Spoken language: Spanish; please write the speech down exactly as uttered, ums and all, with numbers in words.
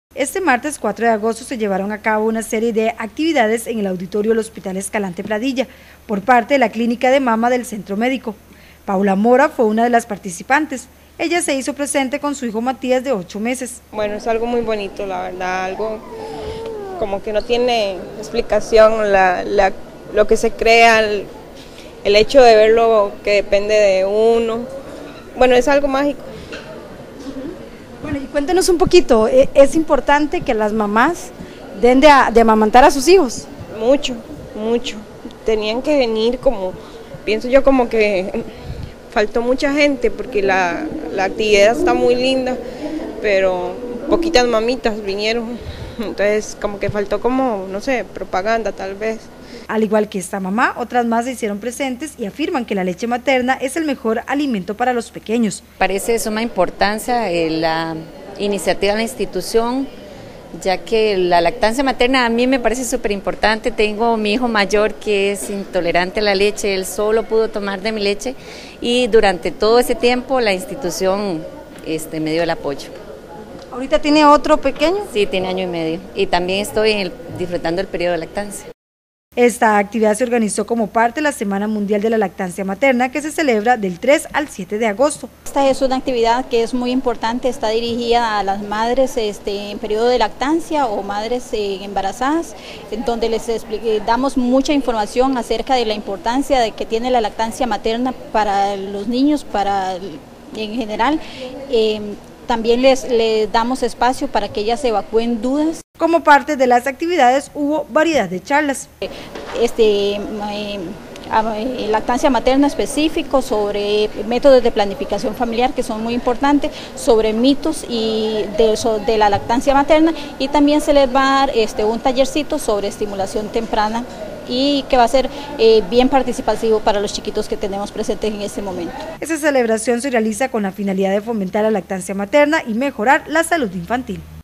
Este martes cuatro de agosto se llevaron a cabo una serie de actividades en el auditorio del Hospital Escalante Pradilla por parte de la Clínica de Mama del Centro Médico. Paula Mora fue una de las participantes. Ella se hizo presente con su hijo Matías de ocho meses. Bueno, es algo muy bonito, la verdad, algo como que no tiene explicación, la, la, lo que se crea, el, el hecho de verlo que depende de uno. Bueno, es algo mágico. Bueno, y cuéntenos un poquito, ¿es importante que las mamás den de, de amamantar a sus hijos? Mucho, mucho. Tenían que venir como, pienso yo como que faltó mucha gente porque la, la actividad está muy linda, pero poquitas mamitas vinieron, entonces como que faltó como, no sé, propaganda tal vez. Al igual que esta mamá, otras más se hicieron presentes y afirman que la leche materna es el mejor alimento para los pequeños. Parece de suma importancia eh, la iniciativa de la institución, ya que la lactancia materna a mí me parece súper importante. Tengo mi hijo mayor que es intolerante a la leche, él solo pudo tomar de mi leche y durante todo ese tiempo la institución este, me dio el apoyo. ¿Ahorita tiene otro pequeño? Sí, tiene año y medio y también estoy en el, disfrutando el periodo de lactancia. Esta actividad se organizó como parte de la Semana Mundial de la Lactancia Materna que se celebra del tres al siete de agosto. Esta es una actividad que es muy importante, está dirigida a las madres este, en periodo de lactancia o madres eh, embarazadas, en donde les damos mucha información acerca de la importancia de que tiene la lactancia materna para los niños, para en general. Eh, También les, les damos espacio para que ellas evacúen dudas. Como parte de las actividades hubo variedad de charlas. Este, eh, lactancia materna específico, sobre métodos de planificación familiar que son muy importantes, sobre mitos y de, de la lactancia materna, y también se les va a dar este, un tallercito sobre estimulación temprana y que va a ser eh, bien participativo para los chiquitos que tenemos presentes en este momento. Esta celebración se realiza con la finalidad de fomentar la lactancia materna y mejorar la salud infantil.